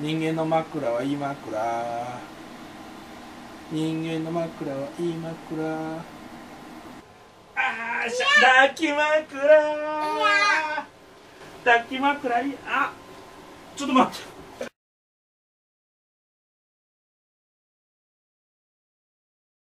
人間の枕はいい枕。人間の枕はいい枕。あーしゃ抱き枕。抱き枕いい。あ、ちょっと待って。